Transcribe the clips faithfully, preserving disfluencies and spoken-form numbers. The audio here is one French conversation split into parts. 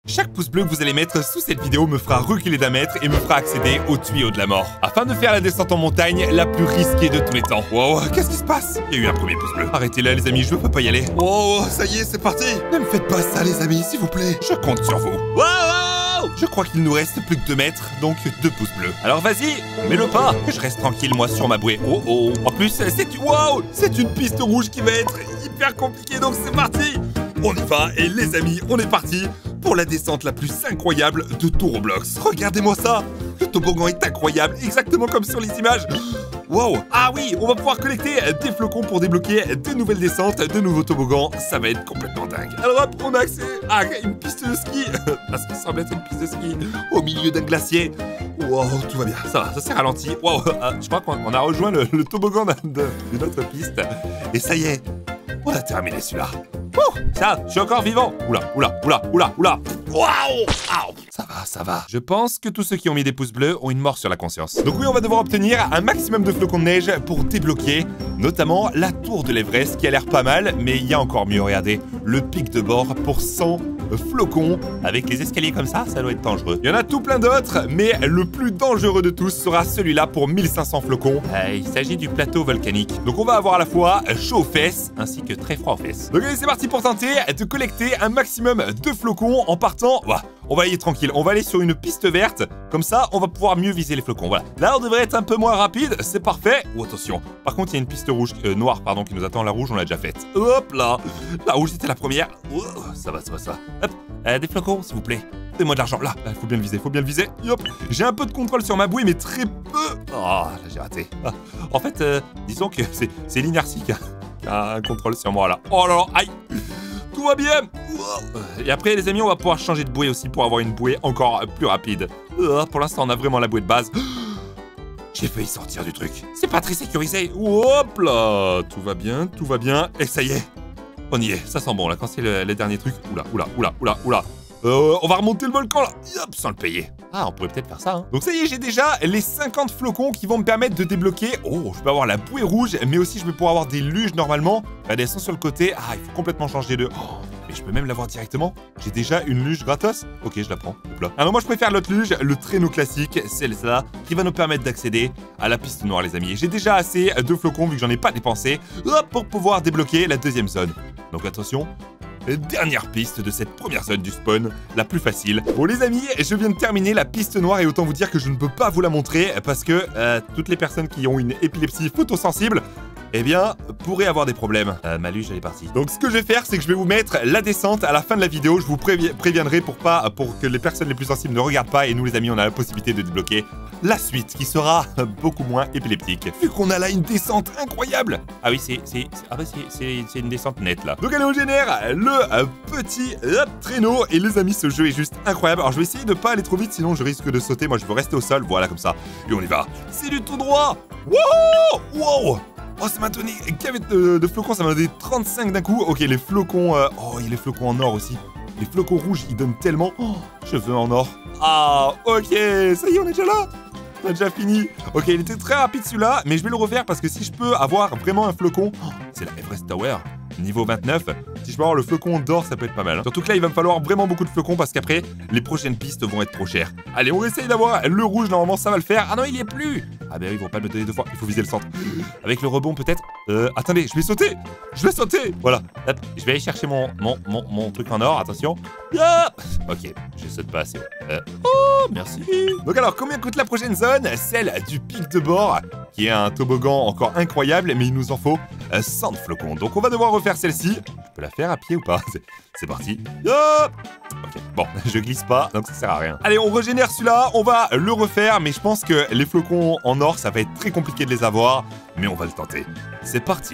Chaque pouce bleu que vous allez mettre sous cette vidéo me fera reculer d'un mètre et me fera accéder au tuyau de la mort, afin de faire la descente en montagne la plus risquée de tous les temps. Wow, qu'est-ce qui se passe? Il y a eu un premier pouce bleu. Arrêtez là les amis, je peux pas y aller. Oh, ça y est, c'est parti. Ne me faites pas ça les amis, s'il vous plaît. Je compte sur vous. Wow! Je crois qu'il nous reste plus que deux mètres, donc deux pouces bleus. Alors vas-y, mets le pas. Je reste tranquille moi sur ma bouée. Oh oh. En plus, c'est wow, c'est une piste rouge qui va être hyper compliquée, donc c'est parti. On y va et les amis, on est parti pour la descente la plus incroyable de tout Roblox. Regardez-moi ça. Le toboggan est incroyable, exactement comme sur les images. Wow! Ah oui, on va pouvoir collecter des flocons pour débloquer de nouvelles descentes, de nouveaux toboggans. Ça va être complètement dingue. Alors hop, on a accès à une piste de ski. Ça semble être une piste de ski au milieu d'un glacier. Wow, tout va bien. Ça va, ça s'est ralenti. Wow, je crois qu'on a rejoint le, le toboggan d'une autre piste. Et ça y est, on a terminé celui-là. Oh, ça, je suis encore vivant. Oula, oula, oula, oula, oula. Waouh! Ça va, ça va. Je pense que tous ceux qui ont mis des pouces bleus ont une mort sur la conscience. Donc oui, on va devoir obtenir un maximum de flocons de neige pour débloquer notamment la tour de l'Everest qui a l'air pas mal, mais il y a encore mieux, regardez. Le pic de bord pour cent flocons. Avec les escaliers comme ça, ça doit être dangereux. Il y en a tout plein d'autres, mais le plus dangereux de tous sera celui-là pour mille cinq cents flocons. Euh, il s'agit du plateau volcanique. Donc on va avoir à la fois chaud aux fesses, ainsi que très froid aux fesses. Donc allez, c'est parti pour tenter de collecter un maximum de flocons en partant... Bah, on va y aller tranquille, on va aller sur une piste verte, comme ça on va pouvoir mieux viser les flocons, voilà. Là on devrait être un peu moins rapide, c'est parfait. Oh attention, par contre il y a une piste rouge, euh, noire pardon, qui nous attend, la rouge on l'a déjà faite. Hop là, la rouge c'était la première. Oh, ça va, ça va, ça va. Hop, euh, des flocons s'il vous plaît. Donnez-moi de l'argent, là, là, faut bien le viser, faut bien le viser. Hop, j'ai un peu de contrôle sur ma bouée mais très peu. Oh, là j'ai raté. Ah. En fait, euh, disons que c'est l'inertie qui a un contrôle sur moi là. Oh là là, aïe. Tout va bien. Et après les amis on va pouvoir changer de bouée aussi pour avoir une bouée encore plus rapide. Pour l'instant on a vraiment la bouée de base. J'ai failli sortir du truc. C'est pas très sécurisé. Hop là. Tout va bien, tout va bien. Et ça y est. On y est. Ça sent bon là quand c'est le, le dernier truc. Oula, oula, oula, oula, oula. Euh, on va remonter le volcan là. Hop, sans le payer. Ah, on pourrait peut-être faire ça, hein. Donc ça y est, j'ai déjà les cinquante flocons qui vont me permettre de débloquer. Oh, je peux avoir la bouée rouge, mais aussi je vais pouvoir avoir des luges normalement. Regardez, elles sont sur le côté. Ah, il faut complètement changer de... Oh, mais je peux même l'avoir directement. J'ai déjà une luge gratos. Ok, je la prends. Hop là. Alors moi, je préfère l'autre luge, le traîneau classique, celle-là, qui va nous permettre d'accéder à la piste noire, les amis. J'ai déjà assez de flocons, vu que j'en ai pas dépensé, hop, pour pouvoir débloquer la deuxième zone. Donc attention. Dernière piste de cette première zone du spawn, la plus facile. Bon les amis, je viens de terminer la piste noire et autant vous dire que je ne peux pas vous la montrer parce que euh, toutes les personnes qui ont une épilepsie photosensible, eh bien, pourraient avoir des problèmes. Euh, ma luge, elle est partie. Donc ce que je vais faire, c'est que je vais vous mettre la descente à la fin de la vidéo. Je vous prévi préviendrai pour pas, pour que les personnes les plus sensibles ne regardent pas et nous les amis, on a la possibilité de débloquer la suite qui sera beaucoup moins épileptique. Vu qu'on a là une descente incroyable. Ah oui, c'est ah bah c'est une descente nette là. Donc allez, on génère le euh, petit euh, traîneau et les amis, ce jeu est juste incroyable. Alors je vais essayer de pas aller trop vite, sinon je risque de sauter. Moi, je veux rester au sol, voilà comme ça. Et on y va. C'est du tout droit. Wow, wow. Oh, ça m'a donné... Qu'avec de, de flocons, ça m'a donné trente-cinq d'un coup. Ok, les flocons... Euh... Oh, il y a les flocons en or aussi. Les flocons rouges, ils donnent tellement... Oh, cheveux en or. Ah, ok, ça y est, on est déjà là. On a déjà fini. Ok, il était très rapide celui-là, mais je vais le refaire parce que si je peux avoir vraiment un flocon... Oh, c'est la Everest Tower, niveau vingt-neuf. Si je peux avoir le flocon d'or, ça peut être pas mal, hein. Surtout que là, il va me falloir vraiment beaucoup de flocons parce qu'après, les prochaines pistes vont être trop chères. Allez, on essaye d'avoir le rouge, normalement, ça va le faire. Ah non, il y est plus. Ah ben oui, ils vont pas me donner deux fois, il faut viser le centre. Avec le rebond peut-être. Euh, attendez, je vais sauter. Je vais sauter. Voilà. Hop, je vais aller chercher mon, mon, mon, mon truc en or, attention. Ah ok, je saute pas assez. Euh, oh, merci. Donc alors, combien coûte la prochaine zone? Celle du pic de bord, qui est un toboggan encore incroyable, mais il nous en faut euh, cent flocons. Donc on va devoir refaire celle-ci. Je peux la faire à pied ou pas? C'est parti. Hop. Ok, bon, je glisse pas, donc ça sert à rien. Allez, on régénère celui-là, on va le refaire, mais je pense que les flocons en or, ça va être très compliqué de les avoir, mais on va le tenter. C'est parti.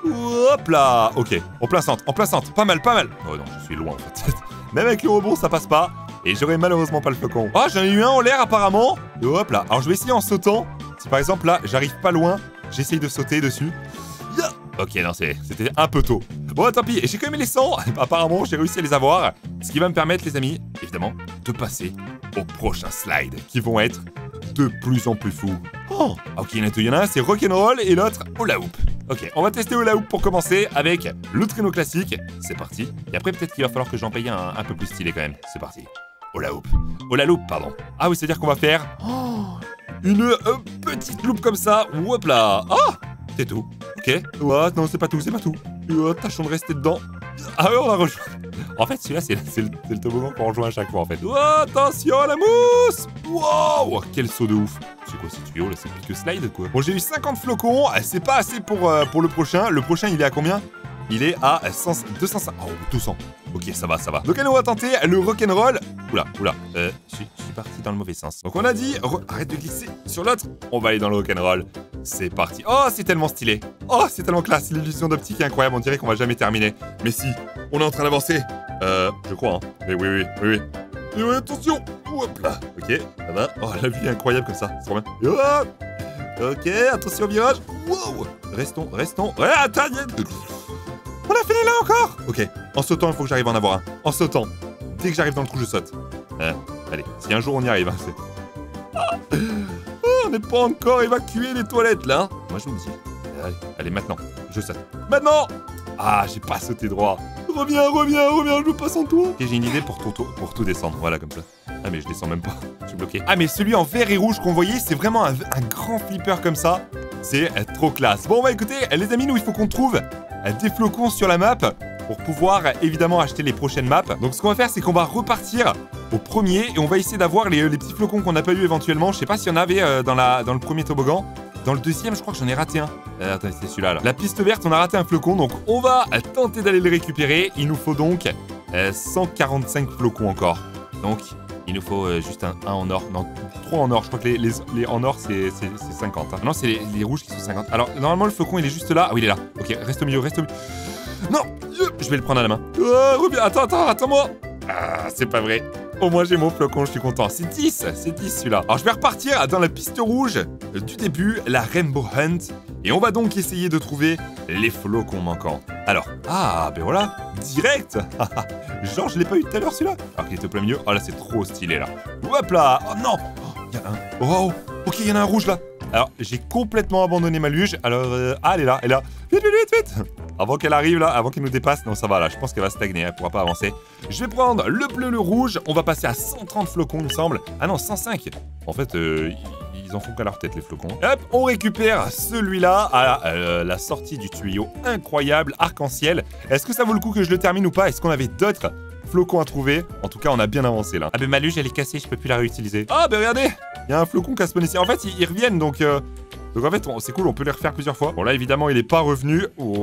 Hop là. Ok, en plein centre, en plein centre, pas mal, pas mal. Oh non, je suis loin en fait. Même avec le rebond, ça passe pas. Et j'aurai malheureusement pas le flocon. Oh, j'en ai eu un en l'air apparemment. Et hop là. Alors je vais essayer en sautant. Si par exemple là, j'arrive pas loin, j'essaye de sauter dessus. Yeah. Ok, non, c'était un peu tôt. Bon, tant pis, j'ai quand même les cent. Apparemment, j'ai réussi à les avoir. Ce qui va me permettre, les amis, évidemment, de passer aux prochains slides qui vont être de plus en plus fous. Oh, ok, il y en a un, c'est rock'n'roll et l'autre, hula hoop. Ok, on va tester Hula Hoop pour commencer avec le traîneau classique. C'est parti. Et après, peut-être qu'il va falloir que j'en paye un un peu plus stylé quand même. C'est parti. Hula Hoop. Hula Loop, pardon. Ah oui, c'est-à-dire qu'on va faire oh, une euh, petite loupe comme ça. Hop là. Ah, c'est tout. Ok. Ouais, non, c'est pas tout, c'est pas tout. Oh, tâchons de rester dedans. Ah ouais, on a rejoint. En fait, celui-là, c'est le, le toboggan qu'on rejoint à chaque fois, en fait. Oh, attention à la mousse. Wow, quel saut de ouf. C'est quoi ces tuyaux, là? C'est plus que slide, quoi. Bon, j'ai eu cinquante flocons. C'est pas assez pour, euh, pour le prochain. Le prochain, il est à combien? Il est à cent, deux cent cinq. Oh, deux cents. Ok, ça va, ça va. Donc, allez, on va tenter le rock'n'roll. Oula, oula. Euh, je suis parti dans le mauvais sens. Donc, on a dit, arrête de glisser sur l'autre. On va aller dans le rock'n'roll. C'est parti. Oh, c'est tellement stylé. Oh, c'est tellement classe. L'illusion d'optique est incroyable. On dirait qu'on va jamais terminer. Mais si, on est en train d'avancer. Euh, je crois, hein. Mais oui, oui, oui, oui. Et ouais, attention. Hop là. Ok, ça va. Oh, la vue est incroyable comme ça. C'est trop bien. Et hop. Ok, attention au virage. Wow. Restons, restons. Ouais, attends. On a fini là encore. Ok, en sautant, il faut que j'arrive à en avoir un. En sautant. Dès que j'arrive dans le trou, je saute. Euh, allez, si un jour on y arrive, hein, c'est... Oh, on n'est pas encore évacué les toilettes, là. Hein. Moi, je me dis... Allez, allez, maintenant, je saute. Maintenant. Ah, j'ai pas sauté droit. Reviens, reviens, reviens, je passe en toi. Ok, j'ai une idée pour tout, pour tout descendre. Voilà, comme ça. Ah, mais je descends même pas. Je suis bloqué. Ah, mais celui en vert et rouge qu'on voyait, c'est vraiment un, un grand flipper comme ça. C'est euh, trop classe. Bon, bah écoutez, les amis, nous, il faut qu'on trouve des flocons sur la map pour pouvoir évidemment acheter les prochaines maps. Donc ce qu'on va faire, c'est qu'on va repartir au premier et on va essayer d'avoir les, les petits flocons qu'on n'a pas eu éventuellement. Je sais pas s'il y en avait euh, dans, la, dans le premier toboggan. Dans le deuxième, je crois que j'en ai raté un. Euh, attendez, c'était celui-là. Là. La piste verte, on a raté un flocon. Donc on va tenter d'aller le récupérer. Il nous faut donc euh, cent quarante-cinq flocons encore. Donc il nous faut euh, juste un, un en or. Non, trois en or. Je crois que les, les, les en or, c'est cinquante. Hein. Non, c'est les, les rouges qui sont cinquante. Alors normalement, le flocon, il est juste là. Ah oui, il est là. Ok, reste au milieu, reste au milieu. Non, je vais le prendre à la main. Oh, reviens, attends, attends, attends-moi. Ah, c'est pas vrai. Au moins, j'ai mon flocon, je suis content. C'est dix, c'est dix celui-là. Alors, je vais repartir dans la piste rouge du début, la Rainbow Hunt. Et on va donc essayer de trouver les flocons manquants. Alors, ah, ben voilà, direct. Genre, je l'ai pas eu tout à l'heure celui-là. Alors qu'il était au plein milieu. Oh là, c'est trop stylé là. Hop là. Oh non. Il y a un. Oh, ok, il y en a un rouge là. Alors, j'ai complètement abandonné ma luge. Alors, euh, ah, elle est là, elle est là. Vite, vite, vite, vite. Avant qu'elle arrive là, avant qu'elle nous dépasse. Non, ça va là, je pense qu'elle va stagner, elle pourra pas avancer. Je vais prendre le bleu, le rouge. On va passer à cent trente flocons, il me semble. Ah non, cent cinq. En fait, euh, ils en font qu'à leur tête, les flocons. Hop, on récupère celui-là à euh, la sortie du tuyau incroyable, arc-en-ciel. Est-ce que ça vaut le coup que je le termine ou pas? Est-ce qu'on avait d'autres flocons à trouver? En tout cas, on a bien avancé là. Ah ben ma luge, elle est cassée, je peux plus la réutiliser. Ah ben regardez, il y a un flocon qui a spawné ici. En fait, ils, ils reviennent, donc... Euh... Donc en fait, c'est cool, on peut les refaire plusieurs fois. Bon là, évidemment, il n'est pas revenu.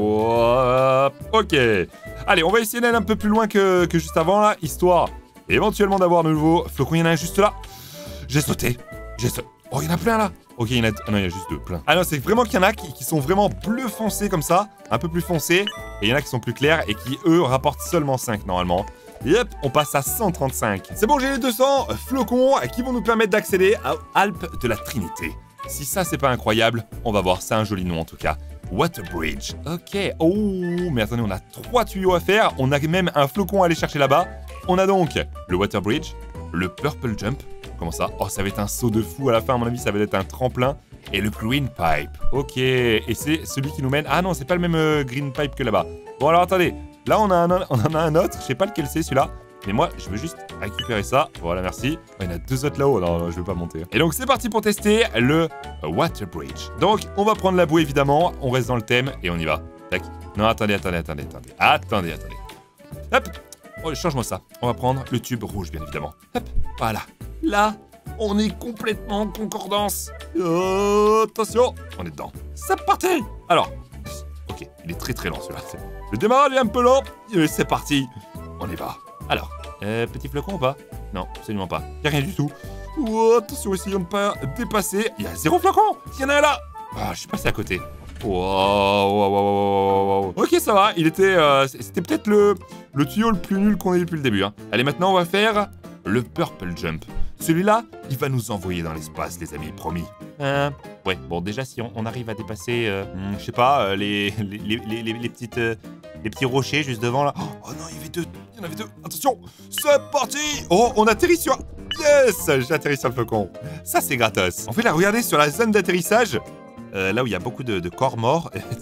Oh, ok. Allez, on va essayer d'aller un peu plus loin que, que juste avant, là, histoire éventuellement d'avoir de nouveau flocon. Il y en a un juste là. J'ai sauté. J'ai sauté. Oh, il y en a plein là. Ok, il y en a... Ah non, il y a juste deux, plein. Ah non, c'est vraiment qu'il y en a qui, qui sont vraiment bleu foncé comme ça. Un peu plus foncé. Et il y en a qui sont plus clairs et qui, eux, rapportent seulement cinq normalement. Et hop, on passe à cent trente-cinq. C'est bon, j'ai les deux cents flocons qui vont nous permettre d'accéder à Alpes de la Trinité. Si ça, c'est pas incroyable, on va voir. C'est un joli nom, en tout cas. Waterbridge. Ok. Oh, mais attendez, on a trois tuyaux à faire. On a même un flocon à aller chercher là-bas. On a donc le Waterbridge, le Purple Jump. Comment ça? Oh, ça va être un saut de fou à la fin, à mon avis. Ça va être un tremplin. Et le Green Pipe. Ok. Et c'est celui qui nous mène... Ah non, c'est pas le même euh, Green Pipe que là-bas. Bon, alors, attendez. Là, on, a un, on en a un autre. Je sais pas lequel c'est, celui-là. Mais moi, je veux juste récupérer ça. Voilà, merci. Oh, il y en a deux autres là-haut. Non, non, je veux pas monter. Et donc, c'est parti pour tester le Waterbridge. Donc, on va prendre la bouée, évidemment. On reste dans le thème et on y va. Tac. Non, attendez, attendez, attendez, attendez. Attendez, attendez. Hop. Oh, change-moi ça. On va prendre le tube rouge, bien évidemment. Hop. Voilà. Là, on est complètement en concordance. Oh, attention. On est dedans. C'est parti. Alors. Ok, il est très très lent, celui-là. Le démarrage est un peu lent. C'est parti. On y va. Alors, euh, petit flocon ou pas? Non, absolument pas. Il n'y a rien du tout. Oh, attention, essayons de ne pas dépasser. Il y a zéro flocon. Il y en a un là. Ah, je suis passé à côté. Wow, wow, wow, wow, wow. Ok, ça va. Il était, euh, c'était peut-être le, le tuyau le plus nul qu'on ait eu depuis le début. Hein. Allez, maintenant, on va faire le Purple Jump. Celui-là, il va nous envoyer dans l'espace, les amis, promis. Euh, ouais, bon, déjà, si on, on arrive à dépasser, euh, hmm, je sais pas, euh, les, les, les, les, les petites... Euh, les petits rochers juste devant là. Oh non, il y avait deux. Il y en avait deux. Attention. C'est parti. Oh, on atterrit sur... Yes. J'ai atterri sur le flocon. Ça, c'est gratos. En fait, là, regardez sur la zone d'atterrissage. Euh, là où il y a beaucoup de, de corps morts.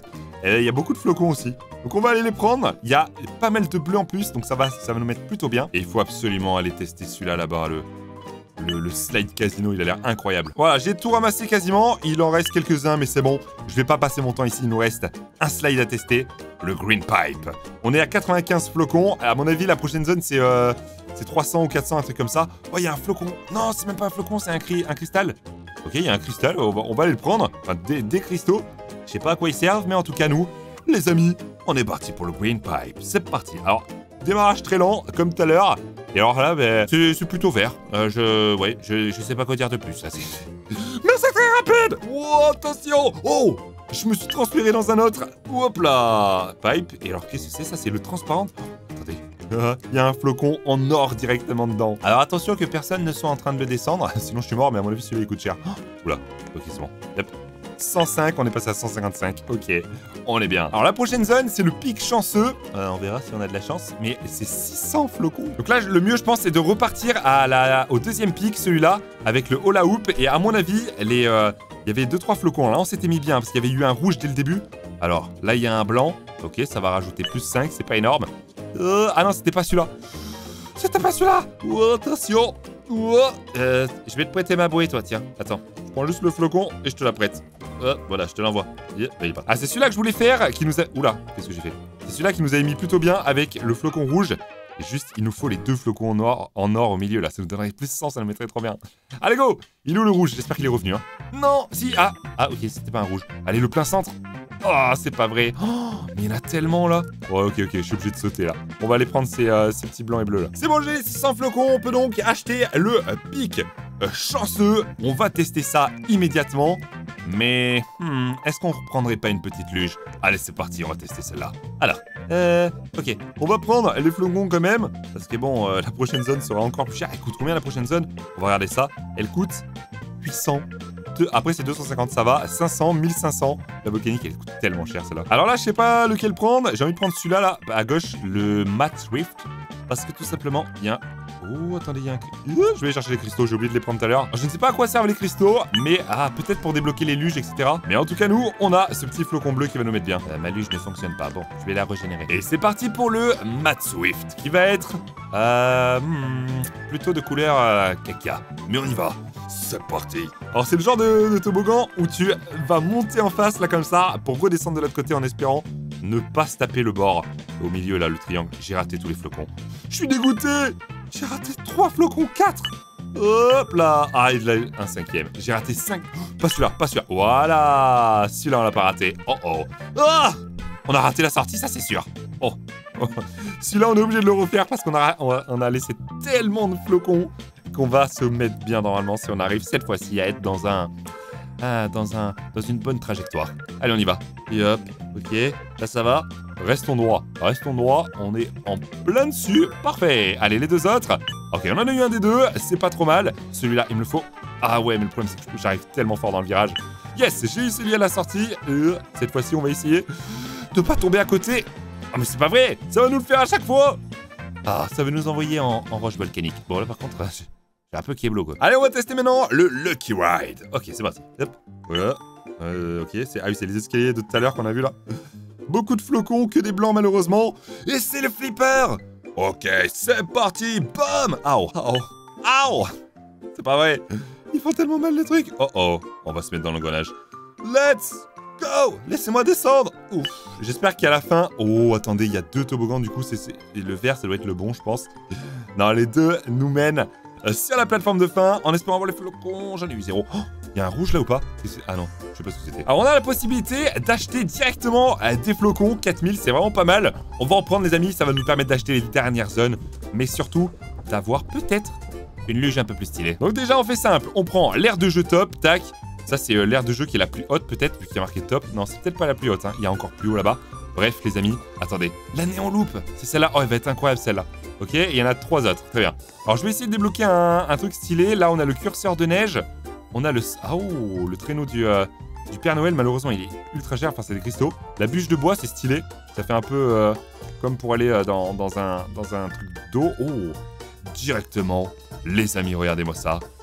Et il y a beaucoup de flocons aussi. Donc on va aller les prendre. Il y a pas mal de bleus en plus, donc ça va, ça va nous mettre plutôt bien. Et il faut absolument aller tester celui-là là-bas, le... Le, le slide casino, il a l'air incroyable. Voilà, j'ai tout ramassé quasiment. Il en reste quelques-uns, mais c'est bon. Je vais pas passer mon temps ici. Il nous reste un slide à tester. Le Green Pipe. On est à quatre-vingt-quinze flocons. À mon avis, la prochaine zone, c'est euh, trois cents ou quatre cents, un truc comme ça. Oh, il y a un flocon. Non, c'est même pas un flocon, c'est un, cri un cristal. Ok, il y a un cristal. On va, on va aller le prendre. Enfin, des, des cristaux. Je sais pas à quoi ils servent, mais en tout cas, nous, les amis, on est parti pour le Green Pipe. C'est parti. Alors, démarrage très lent, comme tout à l'heure. Et alors là, ben, c'est plutôt vert. Euh, je... Ouais, je, je sais pas quoi dire de plus. Ça, mais c'est très rapide. Oh, attention. Oh, je me suis transpiré dans un autre. Hop là. Pipe. Et alors, qu'est-ce que c'est ça? C'est le transparent. Oh, attendez. Il y a un flocon en or directement dedans. Alors, attention que personne ne soit en train de le descendre. Sinon, je suis mort, mais à mon avis, celui-là, il coûte cher. Oh, oula. Ok, c'est bon. Yep. cent cinq, on est passé à cent cinquante-cinq. Ok, on est bien. Alors la prochaine zone, c'est le pic chanceux. Euh, on verra si on a de la chance, mais c'est six cents flocons. Donc là, le mieux, je pense, c'est de repartir à la, au deuxième pic, celui-là, avec le hula hoop. Et à mon avis, les, euh, il y avait deux trois flocons. Là, on s'était mis bien, parce qu'il y avait eu un rouge dès le début. Alors, là, il y a un blanc. Ok, ça va rajouter plus cinq, c'est pas énorme. Euh, ah non, c'était pas celui-là. C'était pas celui-là. Oh, attention. Oh. Euh, je vais te prêter ma bouée, toi, tiens. Attends, je prends juste le flocon et je te la prête. Euh, voilà, je te l'envoie. Yeah, ah, c'est celui-là que je voulais faire qui nous a... Oula, qu'est-ce que j'ai fait? C'est celui-là qui nous avait mis plutôt bien avec le flocon rouge. Et juste, il nous faut les deux flocons en or, en or au milieu, là. Ça nous donnerait plus de sens, ça nous mettrait trop bien. Allez, go! Il est où le rouge? J'espère qu'il est revenu, hein. Non, si, ah. Ah, ok, c'était pas un rouge. Allez, le plein centre. Oh, c'est pas vrai. Oh, mais il y en a tellement, là. Oh, ok, ok, je suis obligé de sauter, là. On va aller prendre ces, euh, ces petits blancs et bleus, là. C'est bon, j'ai les six cents flocons. On peut donc acheter le euh, pic euh, chanceux. On va tester ça immédiatement. Mais, hmm, est-ce qu'on reprendrait pas une petite luge? Allez, c'est parti, on va tester celle-là. Alors, euh, ok, on va prendre les flocons quand même, parce que bon, euh, la prochaine zone sera encore plus chère. Elle coûte combien la prochaine zone? On va regarder ça. Elle coûte huit cents. Deux, après, c'est deux cent cinquante, ça va. cinq cents, mille cinq cents. La volcanique, elle coûte tellement cher, celle-là. Alors là, je sais pas lequel prendre. J'ai envie de prendre celui-là, là, à gauche, le Matte Rift. Parce que tout simplement, il y a un... Oh, attendez, il y a un... Je vais chercher les cristaux, j'ai oublié de les prendre tout à l'heure. Je ne sais pas à quoi servent les cristaux, mais ah, peut-être pour débloquer les luges, et cetera. Mais en tout cas, nous, on a ce petit flocon bleu qui va nous mettre bien. Euh, ma luge ne fonctionne pas. Bon, je vais la régénérer. Et c'est parti pour le Matte Swift, qui va être... Euh... Hmm, plutôt de couleur euh, caca. Mais on y va. C'est parti. Alors, c'est le genre de, de toboggan où tu vas monter en face, là, comme ça, pour redescendre de l'autre côté en espérant ne pas se taper le bord. Au milieu, là, le triangle. J'ai raté tous les flocons. Je suis dégoûté. J'ai raté trois flocons, quatre. Hop là. Ah, il a eu un cinquième. J'ai raté cinq. Pas celui-là, pas celui-là. Voilà. Celui-là, on l'a pas raté. Oh oh. Ah, on a raté la sortie, ça, c'est sûr. Oh. Celui-là, on est obligé de le refaire parce qu'on a, on a, on a laissé tellement de flocons qu'on va se mettre bien normalement si on arrive cette fois-ci à être dans un... Ah, dans un... dans une bonne trajectoire. Allez, on y va. Et hop. Ok. Là, ça va. Restons droit. Restons droit. On est en plein dessus. Parfait. Allez, les deux autres. Ok, on en a eu un des deux. C'est pas trop mal. Celui-là, il me le faut. Ah ouais, mais le problème, c'est que j'arrive tellement fort dans le virage. Yes, j'ai eu celui à la sortie. Euh, cette fois-ci, on va essayer de pas tomber à côté. Ah, mais c'est pas vrai. Ça va nous le faire à chaque fois. Ah, ça va nous envoyer en, en roche volcanique. Bon, là, par contre, j'ai un peu Keblo, quoi. Allez, on va tester maintenant le Lucky Ride. Ok, c'est parti. Hop. Voilà. Euh, ok, c'est ah oui, c'est les escaliers de tout à l'heure qu'on a vu là. Beaucoup de flocons, que des blancs malheureusement. Et c'est le flipper. Ok, c'est parti. Bam. Aouh, aouh, aouh. C'est pas vrai. Ils font tellement mal les trucs. Oh oh, on va se mettre dans l'engrenage. Let's go. Laissez-moi descendre. Ouf. J'espère qu'à la fin... Oh, attendez, il y a deux toboggans du coup. C'est le vert, ça doit être le bon, je pense. Non, les deux nous mènent euh, sur la plateforme de fin en espérant voir les flocons. J'en ai eu zéro. Oh, il y a un rouge là ou pas? Ah non, je sais pas ce que c'était. Alors, on a la possibilité d'acheter directement euh, des flocons. quatre mille, c'est vraiment pas mal. On va en prendre, les amis. Ça va nous permettre d'acheter les dernières zones. Mais surtout, d'avoir peut-être une luge un peu plus stylée. Donc déjà, on fait simple. On prend l'aire de jeu top. Tac. Ça, c'est euh, l'aire de jeu qui est la plus haute, peut-être, vu qu'il y a marqué top. Non, c'est peut-être pas la plus haute, hein. Il y a encore plus haut là-bas. Bref, les amis, attendez. La néon loupe, c'est celle-là. Oh, elle va être incroyable, celle-là. Ok, il y en a trois autres. Très bien. Alors, je vais essayer de débloquer un, un truc stylé. Là, on a le curseur de neige. On a le... Ah, oh, le traîneau du, euh, du Père Noël. Malheureusement, il est ultra cher. Enfin, c'est des cristaux. La bûche de bois, c'est stylé. Ça fait un peu euh, comme pour aller euh, dans, dans, un, dans un truc d'eau. Oh, directement. Les amis, regardez-moi ça.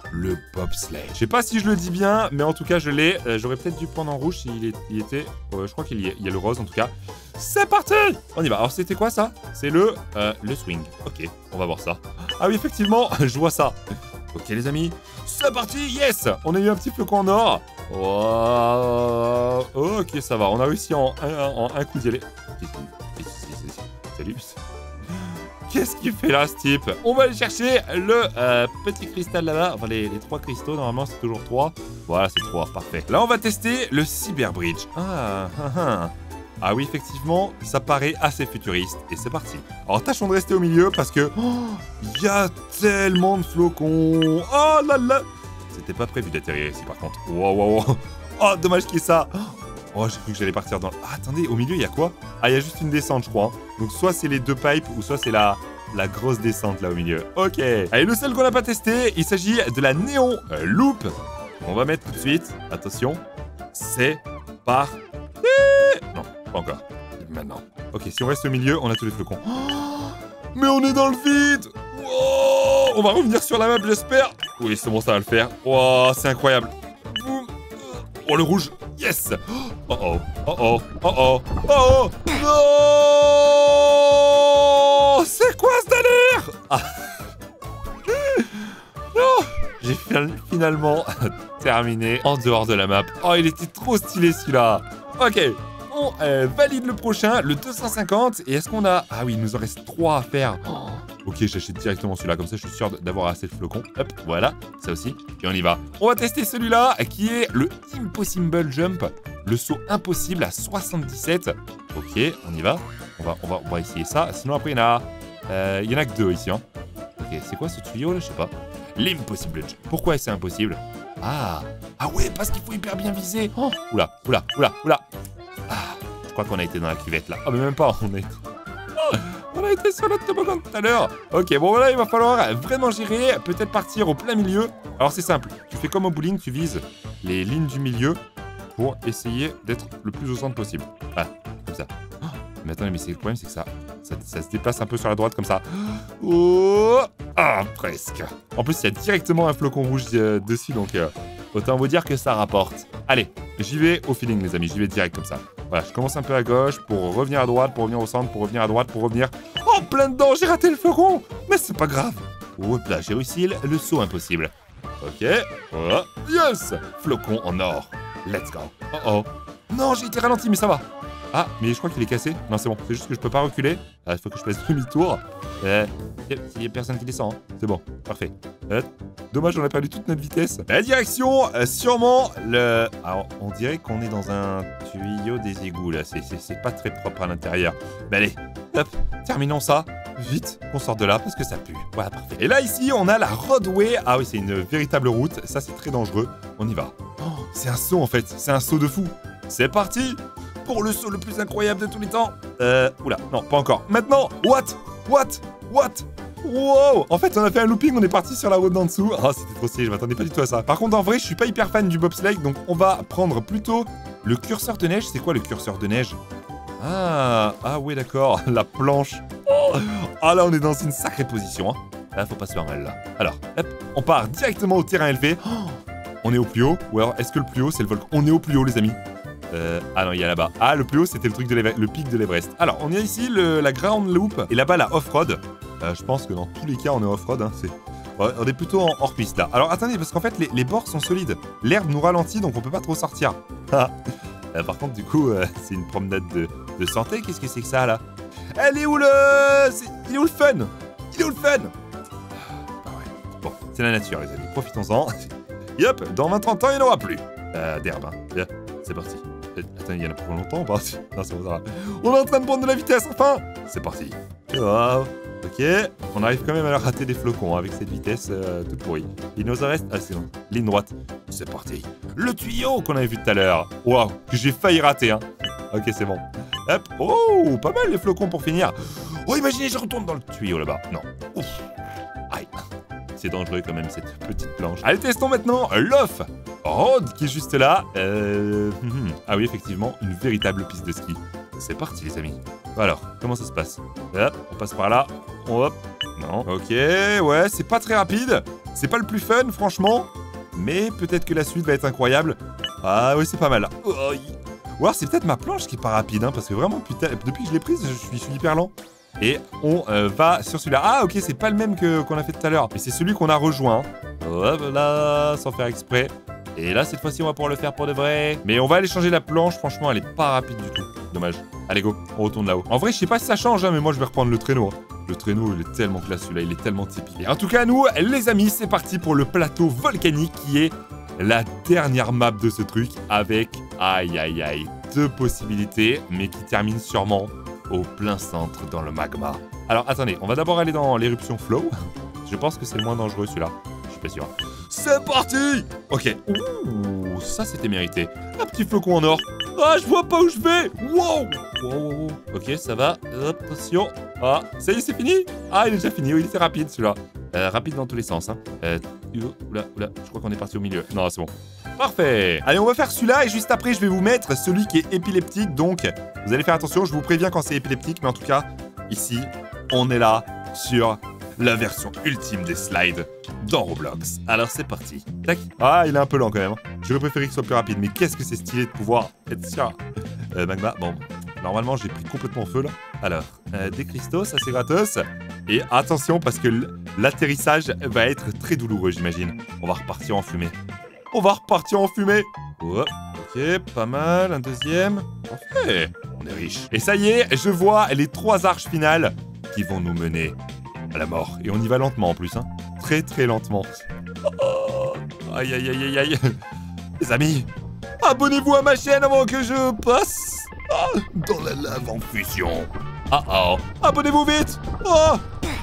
le bobsleigh. Je sais pas si je le dis bien, mais en tout cas, je l'ai. Euh, J'aurais peut-être dû prendre en rouge s'il est, il était... Euh, je crois qu'il y, a- il y a le rose, en tout cas. C'est parti! On y va. Alors, c'était quoi, ça? C'est le... Euh, le swing. Ok, on va voir ça. Ah oui, effectivement, je vois ça. Ok, les amis. C'est parti! Yes! On a eu un petit flocon en or. Wow. Ok, ça va. On a réussi en un, en un coup d'y aller. Salut. Qu'est-ce qu'il fait là, ce type? On va aller chercher le euh, petit cristal là-bas. Enfin, les, les trois cristaux, normalement, c'est toujours trois. Voilà, c'est trois, parfait. Là, on va tester le Cyber Bridge. Ah, ah, ah. Ah oui, effectivement, ça paraît assez futuriste. Et c'est parti. Alors, tâchons de rester au milieu parce que... Il y a tellement de flocons. Oh là là. C'était pas prévu d'atterrir ici, par contre. Wow, wow, wow. Oh, dommage qu'il y ait ça. Oh, j'ai cru que j'allais partir dans... Ah, attendez, au milieu, il y a quoi? Ah, il y a juste une descente, je crois. Hein. Donc, soit c'est les deux pipes, ou soit c'est la... la grosse descente, là, au milieu. Ok. Allez, le seul qu'on n'a pas testé, il s'agit de la Néon euh, Loop. On va mettre tout de suite. Attention. C'est parti. Non, pas encore. Maintenant. Ok, si on reste au milieu, on a tous les flocons. Oh, mais on est dans le vide. Oh, on va revenir sur la map, j'espère. Oui, c'est bon, ça va le faire. Oh, c'est incroyable. Boum. Oh, le rouge. Yes. Oh oh. Oh oh. Oh oh. Oh oh. Non. C'est quoi ce délire? Ah. Non. J'ai finalement terminé en dehors de la map. Oh, il était trop stylé celui-là. Ok. On euh, valide le prochain, le deux cent cinquante. Et est-ce qu'on a... Ah oui, il nous en reste trois à faire. Oh. Ok, j'achète directement celui-là. Comme ça, je suis sûr d'avoir assez de flocons. Hop, voilà. Ça aussi. Et on y va. On va tester celui-là, qui est le Impossible Jump. Le saut impossible à soixante-dix-sept. Ok, on y va. On va, on va, on va essayer ça. Sinon, après, il y en a... Euh, il y en a que deux ici. Hein. Ok, c'est quoi ce tuyau, là? Je sais pas. L'Impossible Jump. Pourquoi c'est impossible? Ah. Ah ouais, parce qu'il faut hyper bien viser. Oh. Oula, oula, oula, oula. Ah, je crois qu'on a été dans la cuvette là. Ah mais même pas, on a été... Oh, on a été sur notre toboggan tout à l'heure. Ok, bon voilà, il va falloir vraiment gérer, peut-être partir au plein milieu. Alors c'est simple, tu fais comme au bowling, tu vises les lignes du milieu pour essayer d'être le plus au centre possible. Voilà, comme ça. Oh, mais attendez, mais le problème c'est que ça, ça, ça se déplace un peu sur la droite comme ça. Oh, ah, presque. En plus, il y a directement un flocon rouge euh, dessus, donc euh, autant vous dire que ça rapporte. Allez, j'y vais au feeling les amis, j'y vais direct comme ça. Voilà, je commence un peu à gauche pour revenir à droite, pour revenir au centre, pour revenir à droite, pour revenir... Oh, plein dedans, j'ai raté le flocon. Mais c'est pas grave. Hop là, j'ai réussi le, le saut impossible. Ok, voilà. Yes. Flocon en or. Let's go. Oh oh. Non, j'ai été ralenti, mais ça va. Ah, mais je crois qu'il est cassé. Non, c'est bon, c'est juste que je peux pas reculer. Ah, il faut que je fasse demi-tour. Euh, il y a personne qui descend. Hein. C'est bon, parfait. Euh, dommage, on a perdu toute notre vitesse. La direction, euh, sûrement le... Alors, on dirait qu'on est dans un tuyau des égouts, là. C'est pas très propre à l'intérieur. Mais allez, hop, terminons ça. Vite, qu'on sorte de là, parce que ça pue. Voilà, parfait. Et là, ici, on a la roadway. Ah oui, c'est une véritable route. Ça, c'est très dangereux. On y va. Oh, c'est un saut, en fait. C'est un saut de fou. C'est parti pour le saut le plus incroyable de tous les temps. Euh, oula, non, pas encore. Maintenant, what? What? What? Wow! En fait, on a fait un looping, on est parti sur la route d'en dessous. Ah, oh, c'était trop stylé, je m'attendais pas du tout à ça. Par contre, en vrai, je suis pas hyper fan du bobsleigh, donc on va prendre plutôt le curseur de neige. C'est quoi le curseur de neige? Ah, ah ouais, d'accord, la planche. Oh, ah là, on est dans une sacrée position. Hein. Là, faut pas se faire mal, là. Alors, hop, on part directement au terrain élevé. Oh, on est au plus haut. Ou alors, est-ce que le plus haut, c'est le volcan? On est au plus haut, les amis. Euh, ah non, il y a là-bas. Ah, le plus haut, c'était le truc de le pic de l'Everest. Alors, on a ici le, la ground loop et là-bas la off-road. Euh, je pense que dans tous les cas, on est off-road. Hein, on est plutôt en hors-piste là. Alors, attendez, parce qu'en fait, les, les bords sont solides. L'herbe nous ralentit, donc on peut pas trop sortir. euh, par contre, du coup, euh, c'est une promenade de, de santé. Qu'est-ce que c'est que ça là? Elle est où le... Est... Il est où le fun? Il est où le fun? Ah ouais. Bon, c'est la nature, les amis. Profitons-en. Et hop, dans vingt trente ans, il n'y en aura plus. Euh, d'herbe, hein. Bien, c'est parti. Attends, il y en a pour longtemps ou pas? Non, c'est bon, ça va. On est en train de prendre de la vitesse, enfin. C'est parti. Wow. Ok. On arrive quand même à rater des flocons hein, avec cette vitesse euh, toute pourrie. Il nous en reste... Ah, c'est bon. Ligne droite. C'est parti. Le tuyau qu'on avait vu tout à l'heure. Waouh. Que j'ai failli rater, hein. Ok, c'est bon. Hop. Oh, pas mal les flocons pour finir. Oh, imaginez, je retourne dans le tuyau là-bas. Non. Ouf. Aïe. C'est dangereux quand même, cette petite planche. Allez, testons maintenant l'off road qui est juste là. Euh... Ah oui, effectivement, une véritable piste de ski. C'est parti, les amis. Alors, comment ça se passe? Hop, on passe par là. Hop. Non. Ok, ouais, c'est pas très rapide. C'est pas le plus fun, franchement. Mais peut-être que la suite va être incroyable. Ah oui, c'est pas mal. Oh, ou alors c'est peut-être ma planche qui est pas rapide, hein, parce que vraiment, putain, depuis que je l'ai prise, je suis, je suis hyper lent. Et on euh, va sur celui-là. Ah, ok, c'est pas le même que qu'on a fait tout à l'heure. Mais c'est celui qu'on a rejoint. Hop là, sans faire exprès. Et là, cette fois-ci, on va pouvoir le faire pour de vrai. Mais on va aller changer la planche. Franchement, elle est pas rapide du tout. Dommage. Allez, go. On retourne là-haut. En vrai, je sais pas si ça change, hein, mais moi, je vais reprendre le traîneau. Hein. Le traîneau, il est tellement classe, celui-là. Il est tellement typique. En tout cas, nous, les amis, c'est parti pour le plateau volcanique qui est la dernière map de ce truc avec, aïe, aïe, aïe, deux possibilités, mais qui termine sûrement au plein centre dans le magma. Alors, attendez. On va d'abord aller dans l'éruption Flow. Je pense que c'est le moins dangereux, celui-là. Je suis pas sûr. C'est parti! Ok. Ouh, ça c'était mérité. Un petit flocon en or. Ah, je vois pas où je vais! Wow! Wow, wow, wow. Ok, ça va. Hop, attention. Ah, ça y est, c'est fini? Ah, il est déjà fini. Oui, il était rapide celui-là. Euh, rapide dans tous les sens. Hein. Euh, oula, oula, je crois qu'on est parti au milieu. Non, c'est bon. Parfait. Allez, on va faire celui-là et juste après, je vais vous mettre celui qui est épileptique. Donc, vous allez faire attention. Je vous préviens quand c'est épileptique, mais en tout cas, ici, on est là sur la version ultime des slides dans Roblox. Alors c'est parti. Tac. Ah, il est un peu lent quand même. J'aurais préféré qu'il soit plus rapide, mais qu'est-ce que c'est stylé de pouvoir être sur euh, magma. Bon, normalement j'ai pris complètement feu là. Alors, euh, des cristaux, ça c'est gratos. Et attention parce que l'atterrissage va être très douloureux, j'imagine. On va repartir en fumée. On va repartir en fumée. Oh, ok, pas mal. Un deuxième. Parfait. On est riche. Et ça y est, je vois les trois arches finales qui vont nous mener à la mort. Et on y va lentement en plus, hein. Très très lentement. Oh, aïe aïe aïe aïe aïe. Les amis, abonnez-vous à ma chaîne avant que je passe oh, dans la lave en fusion. Ah oh, abonnez-vous vite. Oh.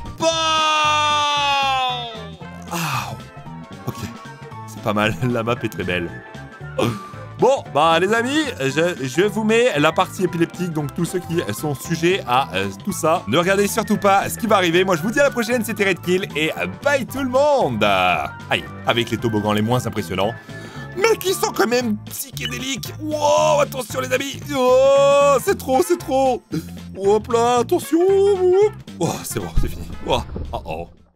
Ah. Ok, c'est pas mal. La map est très belle. Oh. Bon, bah les amis, je, je vous mets la partie épileptique, donc tous ceux qui sont sujets à euh, tout ça, ne regardez surtout pas ce qui va arriver. Moi, je vous dis à la prochaine, c'était Redkill, et bye tout le monde. Aïe, avec les toboggans les moins impressionnants, mais qui sont quand même psychédéliques. Wow, attention les amis. Oh, c'est trop, c'est trop. Hop là, attention. Oh, c'est bon, c'est fini. Oh, oh, oh.